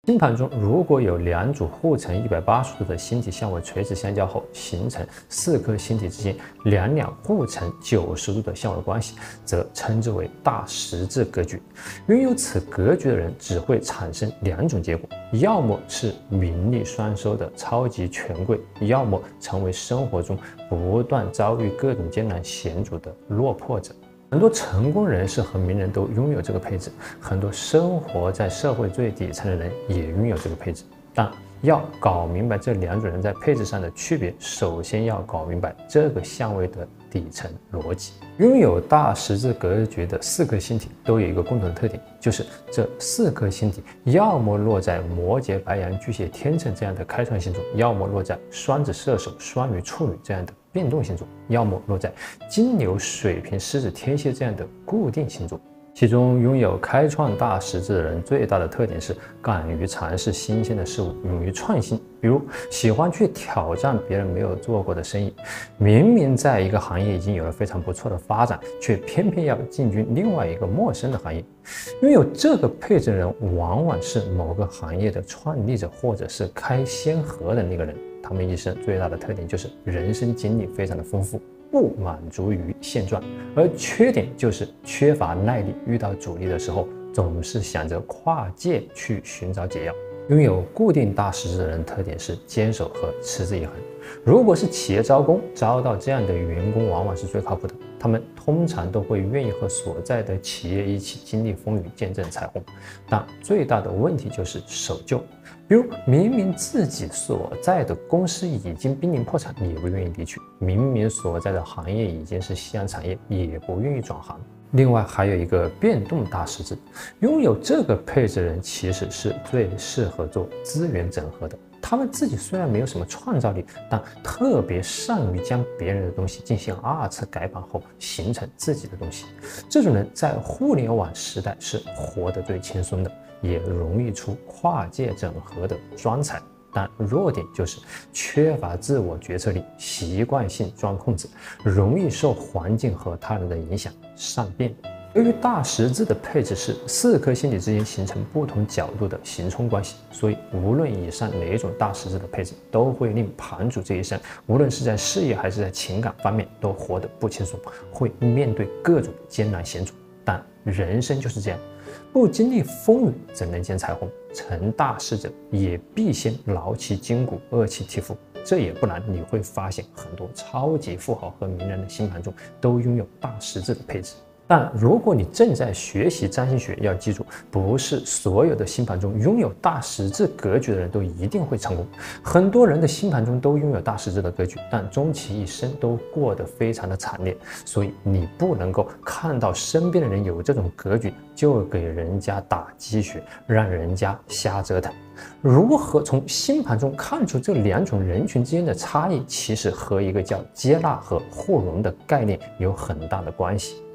星盘中如果有两组互呈180度的星体相位垂直相交后，形成4颗星体之间两互呈90度的相位关系，则称之为大十字格局。拥有此格局的人只会产生2种结果，要么是名利双收的超级权贵，要么成为生活中不断遭遇各种艰难险阻的落魄者。很多成功人士和名人都拥有这个配置，很多生活在社会最底层的人也拥有这个配置。但要搞明白这2种人在配置上的区别，首先要搞明白这个相位的底层逻辑。拥有大十字格局的4颗星体都有一个共同的特点，就是这4颗星体要么落在摩羯、白羊、巨蟹、天秤这样的开创星座，要么落在双子、射手、双鱼、处女这样的变动星座，要么落在金牛、水瓶、狮子、天蝎这样的固定星座。其中拥有开创大十字的人最大的特点是敢于尝试新鲜的事物，勇于创新。比如喜欢去挑战别人没有做过的生意，明明在一个行业已经有了非常不错的发展，却偏偏要进军另外一个陌生的行业。拥有这个配置的人往往是某个行业的创立者，或者是开先河的那个人。他们一生最大的特点就是人生经历非常的丰富，不满足于现状，而缺点就是缺乏耐力，遇到阻力的时候总是想着跨界去寻找解药。拥有固定大十字的人特点是坚守和持之以恒。如果是企业招工，招到这样的员工往往是最靠谱的，他们通常都会愿意和所在的企业一起经历风雨，见证彩虹。但最大的问题就是守旧，比如明明自己所在的公司已经濒临破产，也不愿意离去；明明所在的行业已经是夕阳产业，也不愿意转行。另外还有一个变动大十字，拥有这个配置的人其实是最适合做资源整合的。他们自己虽然没有什么创造力，但特别善于将别人的东西进行2次改版后形成自己的东西。这种人在互联网时代是活得最轻松的，也容易出跨界整合的专才。但弱点就是缺乏自我决策力，习惯性钻空子，容易受环境和他人的影响善变。由于大十字的配置是4颗星体之间形成不同角度的刑冲关系，所以无论以上哪一种大十字的配置，都会令盘主这一生，无论是在事业还是在情感方面，都活得不轻松，会面对各种艰难险阻。但人生就是这样，不经历风雨怎能见彩虹？成大事者也必先劳其筋骨，饿其体肤。这也不难，你会发现很多超级富豪和名人的星盘中都拥有大十字的配置。但如果你正在学习占星学，要记住，不是所有的星盘中拥有大十字格局的人都一定会成功。很多人的星盘中都拥有大十字的格局，但终其一生都过得非常的惨烈。所以你不能够看到身边的人有这种格局，就给人家打鸡血，让人家瞎折腾。如何从星盘中看出这2种人群之间的差异，其实和一个叫接纳和互容的概念有很大的关系。